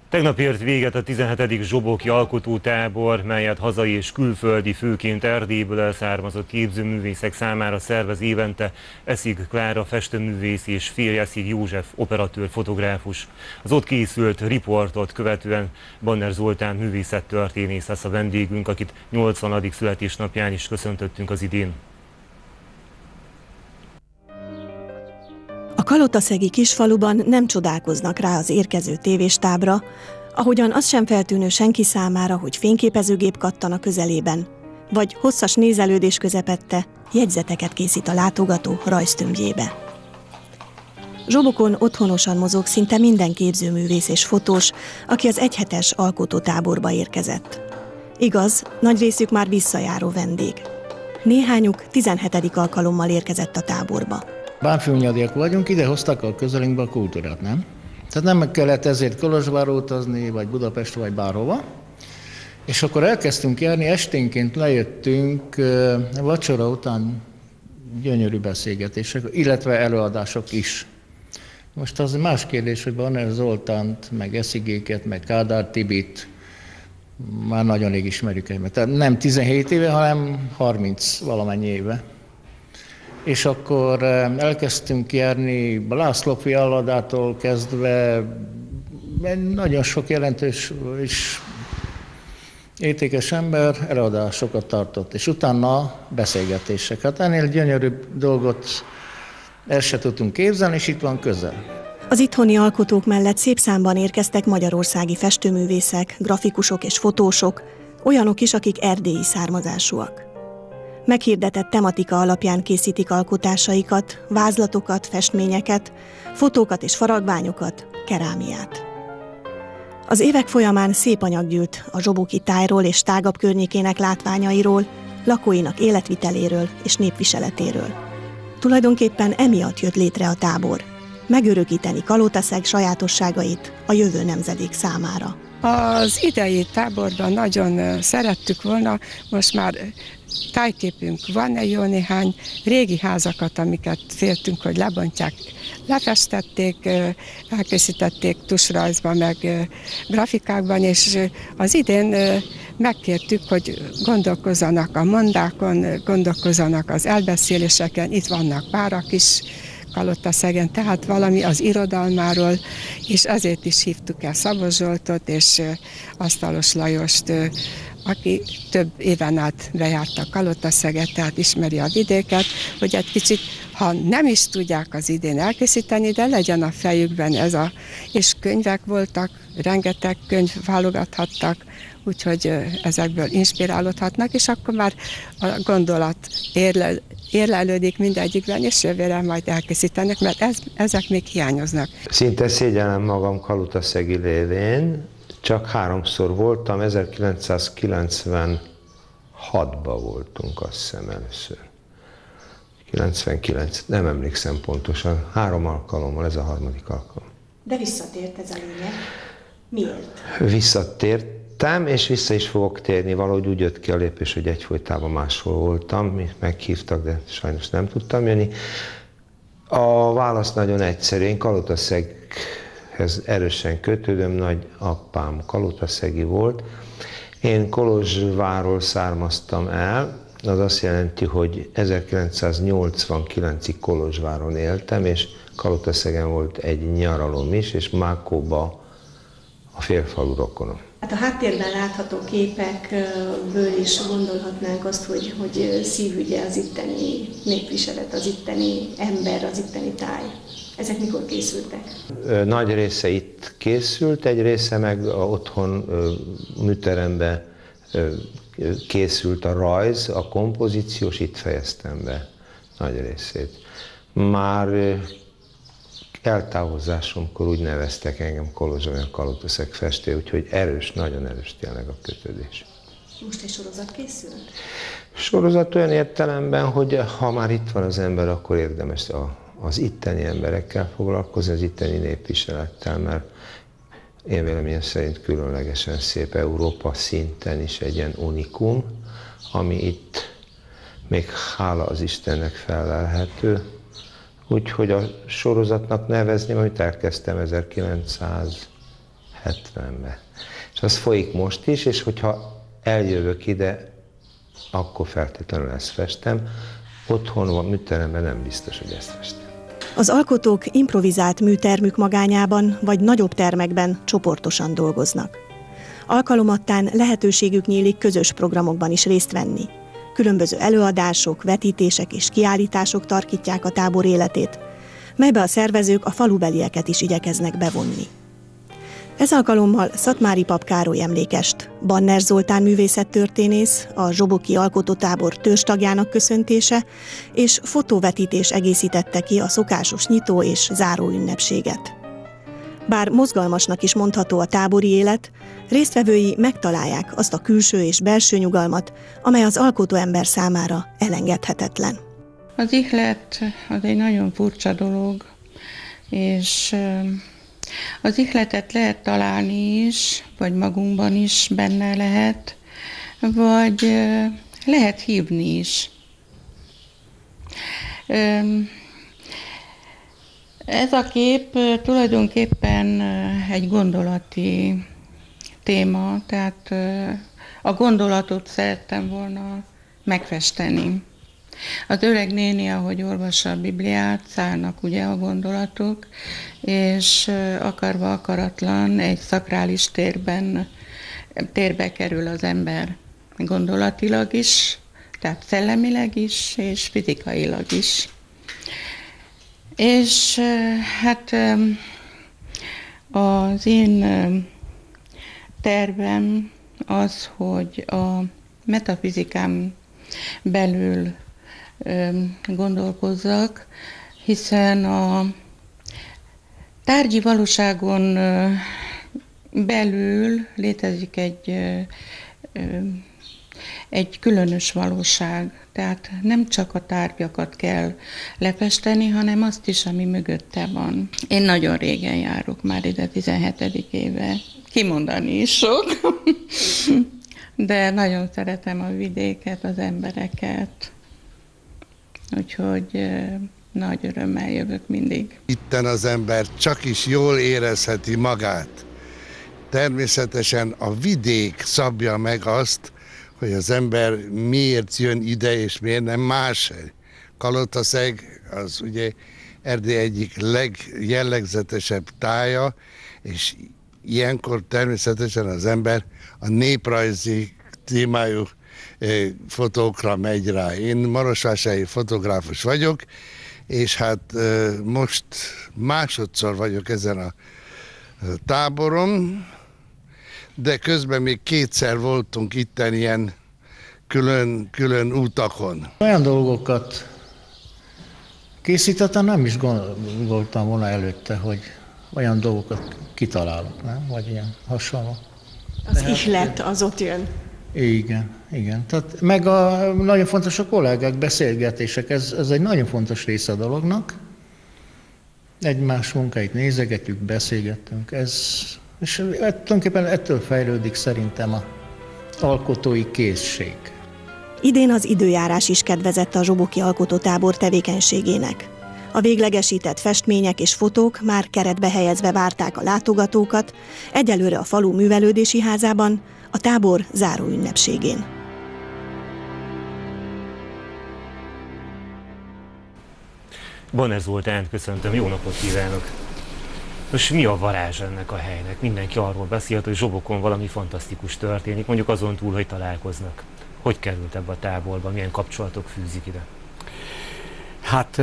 Tegnap ért véget a 17. Zsoboki alkotótábor, melyet hazai és külföldi, főként Erdélyből elszármazott képzőművészek számára szervez évente Eszig Klára festőművész és férje Eszig József operatőr, fotográfus. Az ott készült riportot követően Banner Zoltán művészettörténész lesz a vendégünk, akit 80. születésnapján is köszöntöttünk az idén. A kalotaszegi kisfaluban nem csodálkoznak rá az érkező tévéstábra, ahogyan az sem feltűnő senki számára, hogy fényképezőgép kattan a közelében, vagy hosszas nézelődés közepette jegyzeteket készít a látogató rajztömbjébe. Zsobokon otthonosan mozog szinte minden képzőművész és fotós, aki az egyhetes alkotótáborba érkezett. Igaz, nagy részük már visszajáró vendég. Néhányuk 17. alkalommal érkezett a táborba. Bánfölnyadiak vagyunk, ide hoztak a közelünkbe a kultúrát, nem? Tehát nem kellett ezért Kolozsvárra utazni, vagy Budapestre, vagy bárhova. És akkor elkezdtünk járni, esténként lejöttünk, vacsora után gyönyörű beszélgetések, illetve előadások is. Most az más kérdés, hogy Banner Zoltánt, meg Eszigéket, meg Kádár Tibit már nagyon rég ismerjük egymást. Tehát nem 17 éve, hanem 30 valamennyi éve. És akkor elkezdtünk járni László Fialadától kezdve, nagyon sok jelentős és értékes ember előadásokat tartott, és utána beszélgetéseket. Ennél gyönyörűbb dolgot el se tudtunk képzelni, és itt van közel. Az itthoni alkotók mellett szép számban érkeztek magyarországi festőművészek, grafikusok és fotósok, olyanok is, akik erdélyi származásúak. Meghirdetett tematika alapján készítik alkotásaikat, vázlatokat, festményeket, fotókat és faragványokat, kerámiát. Az évek folyamán szép anyag gyűlt a zsoboki tájról és tágabb környékének látványairól, lakóinak életviteléről és népviseletéről. Tulajdonképpen emiatt jött létre a tábor, megörökíteni Kalotaszeg sajátosságait a jövő nemzedék számára. Az idei táborban nagyon szerettük volna, most már tájképünk van, egy jó néhány régi házakat, amiket féltünk, hogy lebontják, lefestették, elkészítették tusrajzban, meg grafikákban, és az idén megkértük, hogy gondolkozzanak a mondákon, gondolkozzanak az elbeszéléseken, itt vannak párak is Kalotaszegen, tehát valami az irodalmáról, és ezért is hívtuk el Szabó Zsoltot és Asztalos Lajost, aki több éven át bejárta Kalotaszeget, tehát ismeri a vidéket, hogy egy kicsit, ha nem is tudják az idén elkészíteni, de legyen a fejükben ez a... És könyvek voltak, rengeteg könyv válogathattak, úgyhogy ezekből inspirálódhatnak, és akkor már a gondolat érlelődik mindegyikben, és jövőre majd elkészítenek, mert ezek még hiányoznak. Szinte szégyellem magam kalotaszegi lévén, csak 3-szor voltam, 1996-ban voltunk, azt hiszem először. 99, nem emlékszem pontosan, 3 alkalommal, ez a 3. alkalom. De visszatért ez a lényeg. Miért? Visszatértem, és vissza is fogok térni, valahogy úgy jött ki a lépés, hogy egyfolytában máshol voltam, meghívtak, de sajnos nem tudtam jönni. A válasz nagyon egyszerű, én Kalotaszeghez erősen kötődöm, nagyapám kalotaszegi volt. Én Kolozsvárról származtam el, az azt jelenti, hogy 1989-ig Kolozsváron éltem, és Kalotaszegen volt egy nyaralom is, és Mákóba a félfalu rokonom. Hát a háttérben látható képekből is gondolhatnánk azt, hogy szívügye az itteni népviselet, az itteni ember, az itteni táj. Ezek mikor készültek? Nagy része itt készült, egy része meg otthon műteremben készült a rajz, a kompozíciós, itt fejeztem be nagy részét. Már eltávozásomkor úgy neveztek engem Kolozsvár Kalotaszeg festő, úgyhogy erős, nagyon erős tényleg a kötődés. Most egy sorozat készül? Sorozat olyan értelemben, hogy ha már itt van az ember, akkor érdemes az itteni emberekkel foglalkozni, az itteni népviselettel, mert én véleményem szerint különlegesen szép, Európa szinten is egy ilyen unikum, ami itt még hála az Istennek fellelhető. Úgyhogy a sorozatnak nevezném, amit elkezdtem 1970 70-ben. És az folyik most is, és hogyha eljövök ide, akkor feltétlenül ezt festem. Otthon van, műteremben nem biztos, hogy ezt festem. Az alkotók improvizált műtermük magányában vagy nagyobb termekben csoportosan dolgoznak. Alkalomattán lehetőségük nyílik közös programokban is részt venni. Különböző előadások, vetítések és kiállítások tarkítják a tábor életét, melybe a szervezők a falubelieket is igyekeznek bevonni. Ez alkalommal Szatmári Pap Károly emlékest, Banner Zoltán művészettörténész, a Zsoboki Alkotótábor törzstagjának köszöntése és fotóvetítés egészítette ki a szokásos nyitó és záró ünnepséget. Bár mozgalmasnak is mondható a tábori élet, résztvevői megtalálják azt a külső és belső nyugalmat, amely az alkotóember számára elengedhetetlen. Az ihlet az egy nagyon furcsa dolog, és az ihletet lehet találni is, vagy magunkban is benne lehet, vagy lehet hívni is. Ez a kép tulajdonképpen egy gondolati téma, tehát a gondolatot szerettem volna megfesteni. Az öreg néni, ahogy olvassa a Bibliát, szállnak ugye a gondolatok, és akarva akaratlan egy szakrális térbe kerül az ember gondolatilag is, tehát szellemileg is, és fizikailag is. És hát az én tervem az, hogy a metafizikám belül gondolkozzak, hiszen a tárgyi valóságon belül létezik egy különös valóság. Tehát nem csak a tárgyakat kell lefesteni, hanem azt is, ami mögötte van. Én nagyon régen járok, már ide 17. éve. Kimondani is sok, de nagyon szeretem a vidéket, az embereket. Úgyhogy nagy örömmel jövök mindig. Itten az ember csak is jól érezheti magát. Természetesen a vidék szabja meg azt, hogy az ember miért jön ide, és miért nem más. Kalotaszeg az ugye Erdély egyik legjellegzetesebb tája, és ilyenkor természetesen az ember a néprajzi témájú fotókra megy rá. Én marosvásárhelyi fotográfus vagyok, és hát most másodszor vagyok ezen a táboron, de közben még kétszer voltunk itten ilyen külön utakon. Olyan dolgokat készítettem, nem is gondoltam volna előtte, hogy olyan dolgokat kitalálok, nem? Vagy ilyen hasonló. Az ihlet az ott jön. Igen. Tehát meg nagyon fontos a kollégák, beszélgetések, ez egy nagyon fontos része a dolognak. Egymás munkáit nézegetjük, beszélgetünk, és tulajdonképpen ettől fejlődik szerintem az alkotói készség. Idén az időjárás is kedvezett a Zsoboki Alkotótábor tevékenységének. A véglegesített festmények és fotók már keretbe helyezve várták a látogatókat, egyelőre a falu művelődési házában, a tábor záró ünnepségén. Banner Zoltánt köszöntöm, jó napot kívánok! Most mi a varázs ennek a helynek? Mindenki arról beszélt, hogy Zsobokon valami fantasztikus történik, mondjuk azon túl, hogy találkoznak. Hogy került ebbe a táborba? Milyen kapcsolatok fűzik ide? Hát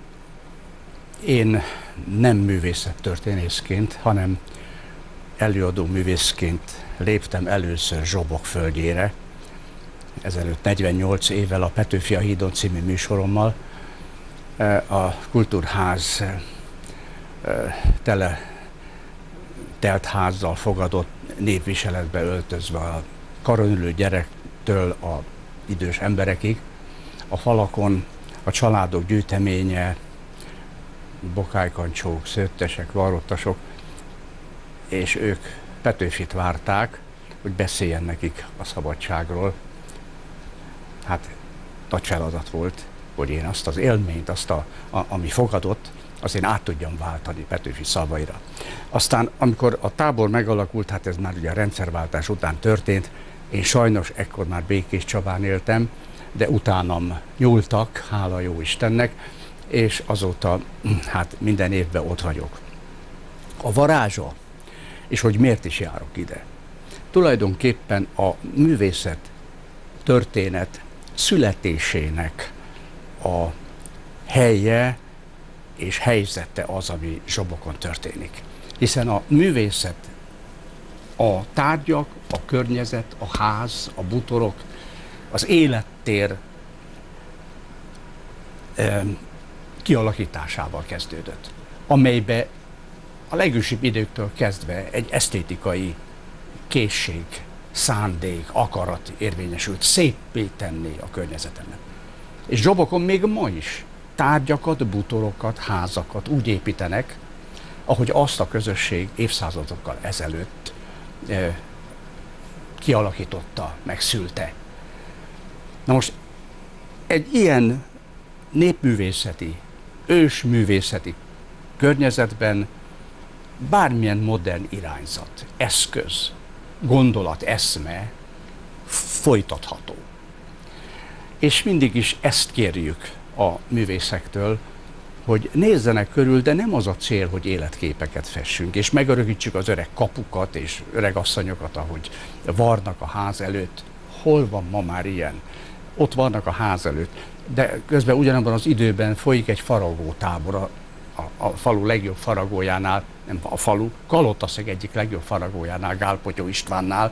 én nem művészettörténészként, hanem előadó művészként léptem először Zsobok földjére, ezelőtt 48 évvel a Petőfi a hídon című műsorommal. A Kultúrház telt házzal fogadott, népviseletbe öltözve a karonülő gyerektől a idős emberekig. A falakon a családok gyűjteménye, bokálykancsók, szőttesek, varrottasok, és ők Petőfit várták, hogy beszéljen nekik a szabadságról. Hát nagy feladat volt, hogy én azt az élményt, ami fogadott, azért át tudjam váltani Petőfi szavaira. Aztán, amikor a tábor megalakult, hát ez már ugye a rendszerváltás után történt, én sajnos ekkor már Békés Csabán éltem, de utánam nyúltak, hála jó Istennek, és azóta hát minden évben ott vagyok. A varázsa, és hogy miért is járok ide. Tulajdonképpen a művészet történet születésének a helye és helyzete az, ami Zsobokon történik. Hiszen a művészet, a tárgyak, a környezet, a ház, a bútorok, az élettér kialakításával kezdődött, amelybe a legősibb időktől kezdve egy esztétikai készség, szándék, akarat érvényesült, széppé tenni a környezetemet. És Zsobokon még ma is tárgyakat, bútorokat, házakat úgy építenek, ahogy azt a közösség évszázadokkal ezelőtt kialakította, megszülte. Na most egy ilyen népművészeti, ősművészeti környezetben bármilyen modern irányzat, eszköz, gondolat, eszme folytatható. És mindig is ezt kérjük a művészektől, hogy nézzenek körül, de nem az a cél, hogy életképeket fessünk, és megörökítsük az öreg kapukat és öreg asszonyokat, ahogy varnak a ház előtt. Hol van ma már ilyen? Ott vannak a ház előtt, de közben ugyanabban az időben folyik egy faragótábor a falu legjobb faragójánál, nem a falu, Kalotaszeg egyik legjobb faragójánál, Gálpotyó Istvánnál.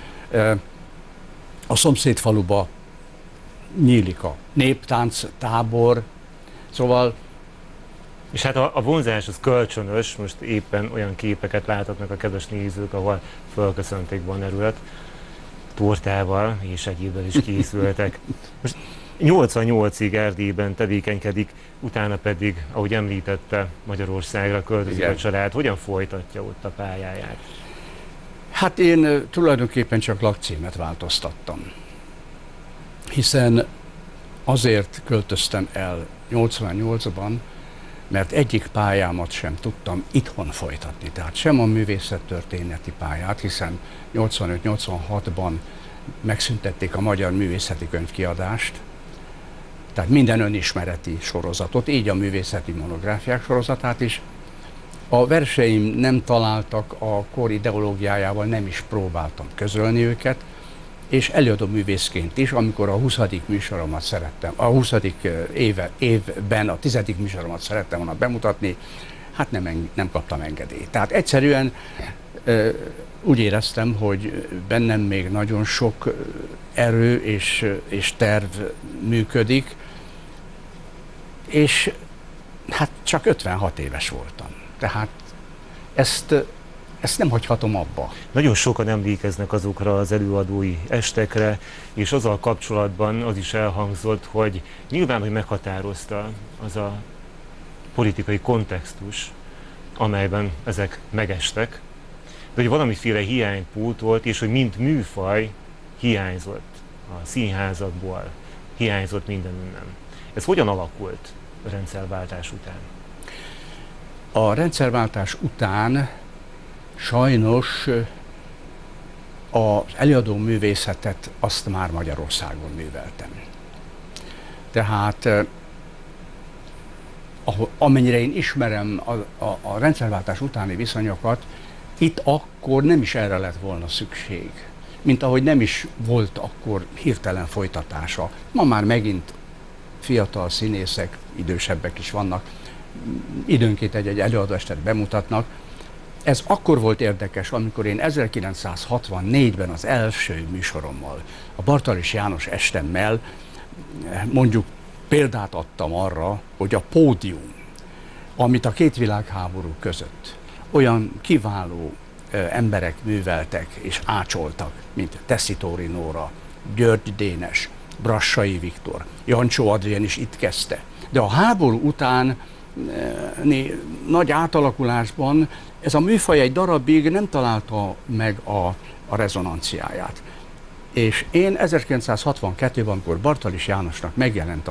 A szomszéd faluba nyílik a néptánc tábor, szóval. És hát a vonzás az kölcsönös, most éppen olyan képeket láthatnak a kedves nézők, ahol fölköszönték Bonner tortával és egyébben is készültek. Most 88-ig Erdélyben tevékenykedik, utána pedig, ahogy említette, Magyarországra költözik a család. Hogyan folytatja ott a pályáját? Hát én tulajdonképpen csak lakcímet változtattam. Hiszen azért költöztem el 88-ban, mert egyik pályámat sem tudtam itthon folytatni. Tehát sem a művészettörténeti pályát, hiszen 85-86-ban megszüntették a magyar művészeti könyvkiadást, tehát minden önismereti sorozatot, így a művészeti monográfiák sorozatát is. A verseim nem találtak a kor ideológiájával, nem is próbáltam közölni őket, és előadó művészként is, amikor a 20. műsoromat szerettem, a 20. évben a 10. műsoromat szerettem volna bemutatni, hát nem kaptam engedélyt. Tehát egyszerűen úgy éreztem, hogy bennem még nagyon sok erő és terv működik, és hát csak 56 éves voltam. Tehát ezt nem hagyhatom abba. Nagyon sokan emlékeznek azokra az előadói estekre, és azzal kapcsolatban az is elhangzott, hogy nyilván, hogy meghatározta az a politikai kontextus, amelyben ezek megestek, de hogy valamiféle hiány pótolt, és hogy mint műfaj hiányzott a színházakból, hiányzott mindenünnen. Ez hogyan alakult a rendszerváltás után? A rendszerváltás után sajnos az előadó művészetet azt már Magyarországon műveltem. Tehát amennyire én ismerem a rendszerváltás utáni viszonyokat, itt akkor nem is erre lett volna szükség. Mint ahogy nem is volt akkor hirtelen folytatása. Ma már megint fiatal színészek, idősebbek is vannak, időnként egy előadóestet bemutatnak. Ez akkor volt érdekes, amikor én 1964-ben az első műsorommal, a Bartalis János estemmel mondjuk példát adtam arra, hogy a pódium, amit a két világháború között olyan kiváló emberek műveltek és ácsoltak, mint Tesszitóri Nóra, György Dénes, Brassai Viktor, Jancsó Adrien is itt kezdte. De a háború után nagy átalakulásban ez a műfaj egy darabig nem találta meg a rezonanciáját. És én 1962-ben, amikor Bartalis Jánosnak megjelent az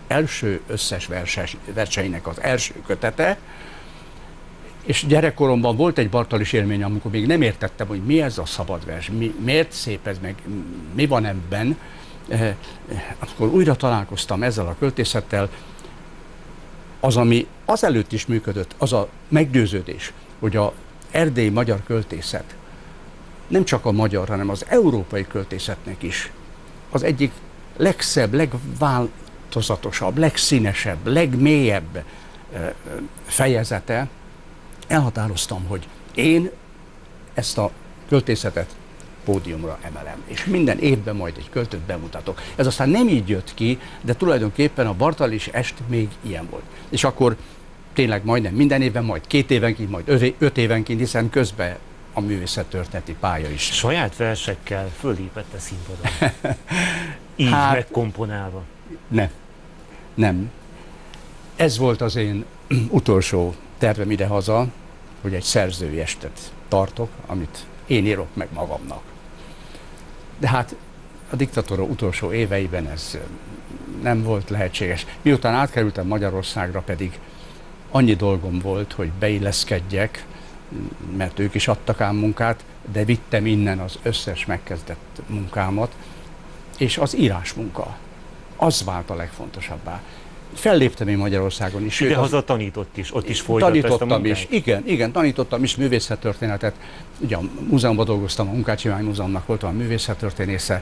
első összes verseinek az első kötete, és gyerekkoromban volt egy Bartalis élmény, amikor még nem értettem, hogy mi ez a szabad vers, miért szép ez, meg mi van ebben. Akkor újra találkoztam ezzel a költészettel, az, ami azelőtt is működött, az a meggyőződés, hogy az erdélyi magyar költészet nem csak a magyar, hanem az európai költészetnek is az egyik legszebb, legváltozatosabb, legszínesebb, legmélyebb fejezete. Elhatároztam, hogy én ezt a költészetet pódiumra emelem, és minden évben majd egy költőt bemutatok. Ez aztán nem így jött ki, de tulajdonképpen a Bartalis est még ilyen volt. És akkor tényleg majdnem minden évben, majd 2 évenként, majd 5 évenként, hiszen közben a művészettörténeti pálya is. Saját versekkel fölépett a színpadon? Így megkomponálva? Nem. Ez volt az én utolsó tervem idehaza, hogy egy szerzői estet tartok, amit én írok meg magamnak. De hát a diktatúra utolsó éveiben ez nem volt lehetséges. Miután átkerültem Magyarországra, pedig annyi dolgom volt, hogy beilleszkedjek, mert ők is adtak ám munkát, de vittem innen az összes megkezdett munkámat, és az írásmunka, az vált a legfontosabbá. Felléptem én Magyarországon is. Idehaza tanított is, ott is folytatta ezt a munkát? Is, igen, tanítottam is művészettörténetet. Ugye a múzeumban dolgoztam, a Munkács Iván Múzeumnak voltam a művészettörténésze.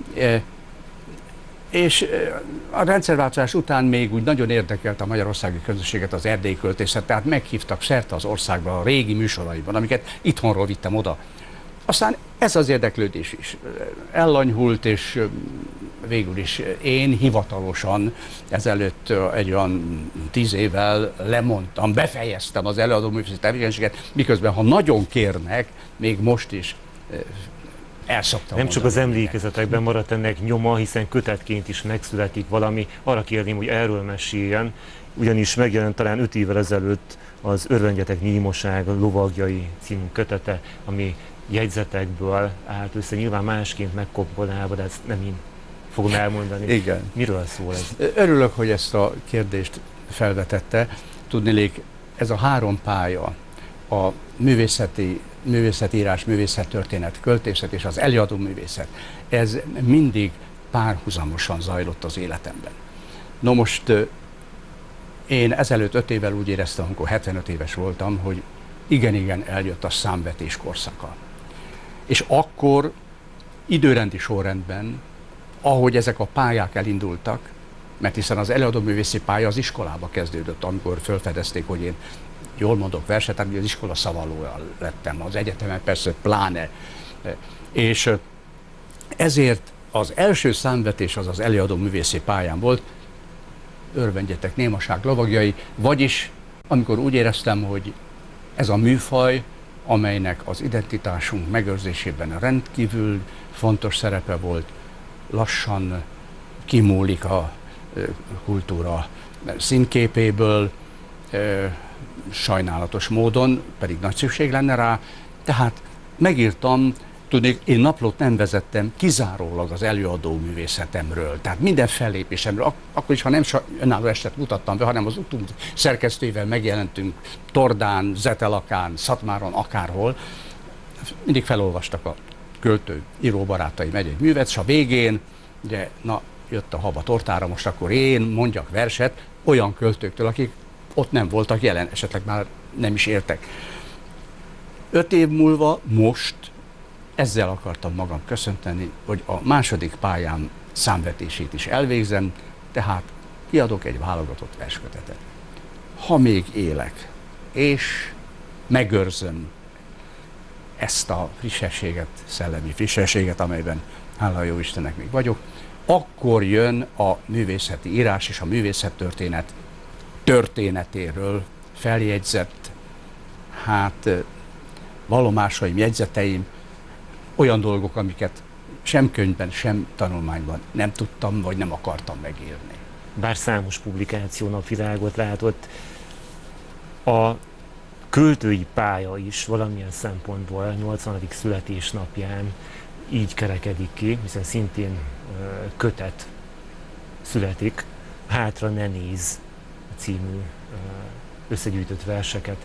És a rendszerváltozás után még úgy nagyon érdekelt a magyarországi közösséget az erdélyi költészet, tehát meghívtak szerte az országba a régi műsoraiban, amiket itthonról vittem oda. Aztán ez az érdeklődés is ellanyhult, és végül is én hivatalosan ezelőtt egy olyan 10 évvel lemondtam, befejeztem az előadó művészeti tevékenységet, miközben ha nagyon kérnek, még most is elszoktam. Nem csak az emlékezetekben maradt ennek nyoma, hiszen kötetként is megszületik valami. Arra kérném, hogy erről meséljen, ugyanis megjelent talán 5 évvel ezelőtt az Örvendjetek némaság lovagjai című kötete, ami jegyzetekből állt össze, nyilván másként megkomponálva, de ezt nem én fogom elmondani. Igen. Miről szól ez? Örülök, hogy ezt a kérdést felvetette. Tudniillik, ez a 3 pálya, a művészetírás, művészettörténet, költészet és az előadó művészet, ez mindig párhuzamosan zajlott az életemben. No most én ezelőtt 5 évvel úgy éreztem, amikor 75 éves voltam, hogy igen, eljött a számvetés korszaka. És akkor időrendi sorrendben, ahogy ezek a pályák elindultak, mert hiszen az előadóművészi pálya az iskolába kezdődött, amikor felfedezték, hogy én jól mondok verset, tehát az iskola szavalója lettem, az egyetemen persze pláne. És ezért az első számvetés az előadóművészi pályán volt, Örvendjetek némaság lovagjai, vagyis amikor úgy éreztem, hogy ez a műfaj, amelynek az identitásunk megőrzésében rendkívül fontos szerepe volt, lassan kimúlik a kultúra színképéből, sajnálatos módon, pedig nagy szükség lenne rá. Tehát megírtam, tudnék, én naplót nem vezettem kizárólag az előadó művészetemről, tehát minden fellépésemről, akkor is, ha nem önálló estet mutattam be, hanem az utóbbi szerkesztőivel megjelentünk Tordán, Zetelakán, Szatmáron, akárhol, mindig felolvastak a költő íróbarátaim egy művet, és a végén, ugye, na, jött a hab a tortára, most akkor én mondjak verset olyan költőktől, akik ott nem voltak jelen, esetleg már nem is értek. 5 év múlva, most ezzel akartam magam köszönteni, hogy a második pályám számvetését is elvégzem, tehát kiadok egy válogatott verskötetet. Ha még élek, és megőrzöm ezt a frissességet, szellemi frissességet, amelyben hála a jó Istennek még vagyok, akkor jön a művészeti írás és a művészettörténet történetéről feljegyzett, vallomásaim, jegyzeteim, olyan dolgok, amiket sem könyvben, sem tanulmányban nem tudtam, vagy nem akartam megírni. Bár számos publikáció napvilágot látott, a költői pálya is valamilyen szempontból 80. születésnapján így kerekedik ki, hiszen szintén kötet születik Hátra ne néz című összegyűjtött verseket.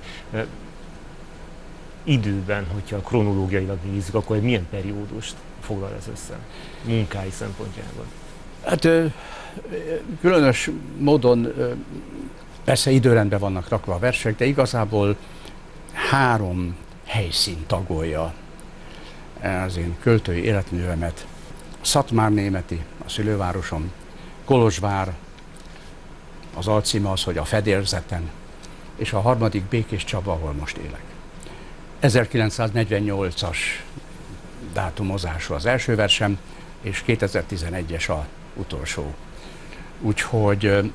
Időben, hogyha kronológiailag nézzük, akkor milyen periódust foglal ez össze munkái szempontjából? Hát különös módon persze időrendben vannak rakva a versek, de igazából 3 helyszín tagolja az én költői életművemet. Szatmárnémeti, a szülővárosom, Kolozsvár, az alcíme az, hogy a fedélzeten, és a harmadik Békés Csaba, ahol most élek. 1948-as dátumozású az első versem, és 2011-es a utolsó. Úgyhogy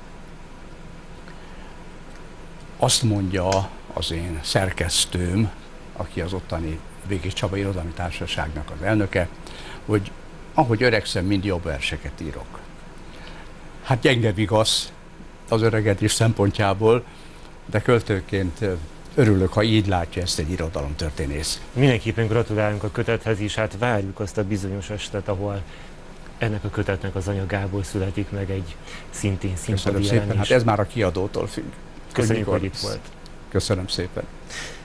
azt mondja az én szerkesztőm, aki az ottani Békés Csaba Irodalmi Társaságnak az elnöke, hogy ahogy öregszem, mind jobb verseket írok. Hát gyenge vigasz az öregedés szempontjából, de költőként örülök, ha így látja ezt egy irodalomtörténész. Mindenképpen gratulálunk a kötethez is, hát várjuk azt a bizonyos estet, ahol ennek a kötetnek az anyagából születik meg egy szintén színpadi jelenés. Hát ez már a kiadótól függ. Köszönjük, hogy itt volt. Köszönöm szépen.